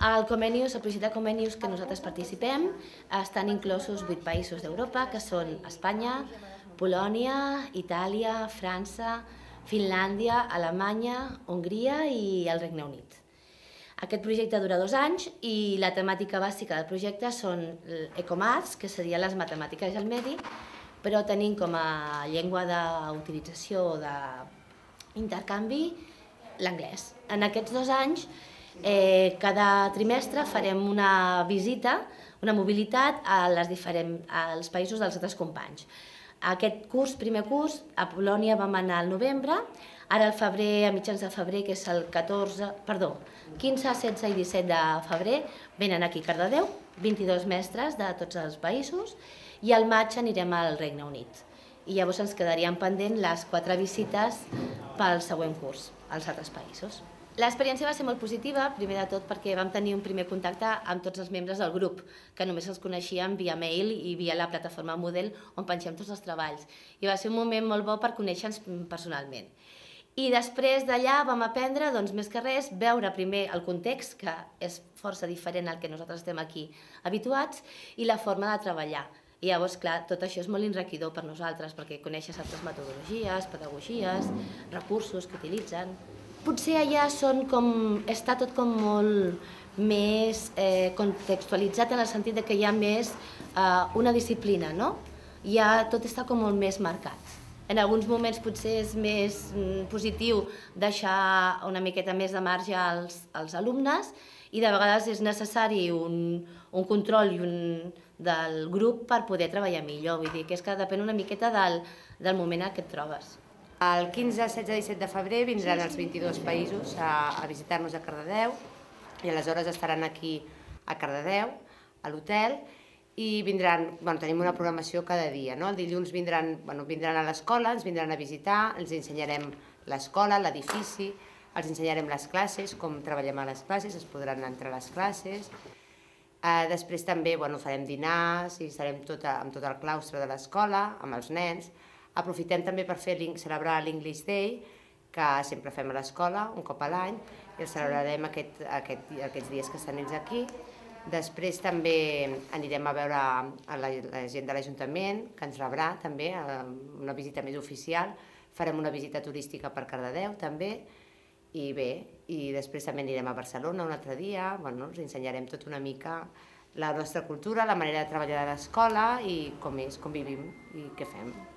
Al Comenius, el projecte Comenius que nosaltres participem, estan inclosos 8 països d'Europa, que són Espanya, Polònia, Itàlia, França, Finlàndia, Alemanya, Hongria i el Regne Unit. Aquest projecte dura 2 anys i la temàtica bàsica del projecte són Ecomaths, que serien les matemàtiques i el medi, però tenim com a llengua d'utilització o d'intercanvi l'anglès. En aquests 2 anys, cada trimestre farem una visita, una mobilitat als països dels altres companys. Aquest curs, primer curs, a Polònia vam anar al novembre, ara al febrer, a mitjans de febrer, que és el 15, 16 i 17 de febrer, venen aquí a Cardedeu, 22 mestres de tots els països, i al maig anirem al Regne Unit. I llavors ens quedarien pendents les 4 visites pel següent curs als altres països. L'experiència va ser molt positiva, primer de tot perquè vam tenir un primer contacte amb tots els membres del grup, que només els coneixíem via mail i via la plataforma Moodle on pengem tots els treballs. I va ser un moment molt bo per conèixer-nos personalment. I després d'allà vam aprendre, doncs més que res, veure primer el context, que és força diferent al que nosaltres estem aquí habituats, i la forma de treballar. I llavors, clar, tot això és molt enriquidor per nosaltres, perquè coneixes altres metodologies, pedagogies, recursos que utilitzen. Potser allà està tot com molt més contextualitzat en el sentit que hi ha més una disciplina, no? Tot està com molt més marcat. En alguns moments potser és més positiu deixar una miqueta més de marge als alumnes i de vegades és necessari un control del grup per poder treballar millor. Vull dir que és que depèn una miqueta del moment en què et trobes. El 15, 16 i 17 de febrer vindran els 22 països a visitar-nos a Cardedeu i aleshores estaran aquí a Cardedeu, a l'hotel, i tenim una programació cada dia. El dilluns vindran a l'escola, ens vindran a visitar, ens ensenyarem l'escola, l'edifici, els ensenyarem les classes, com treballem a les classes, es podran entrar a les classes. Després també farem dinars i estarem amb tot el claustre de l'escola, amb els nens. Aprofitem també per celebrar l'English Day, que sempre fem a l'escola, un cop a l'any, i el celebrarem aquests dies que estan ells aquí. Després també anirem a veure la gent de l'Ajuntament, que ens rebrà també, una visita més oficial. Farem una visita turística per Cardedeu també, i bé, i després també anirem a Barcelona un altre dia, ens ensenyarem tot una mica la nostra cultura, la manera de treballar a l'escola i com és, com vivim i què fem.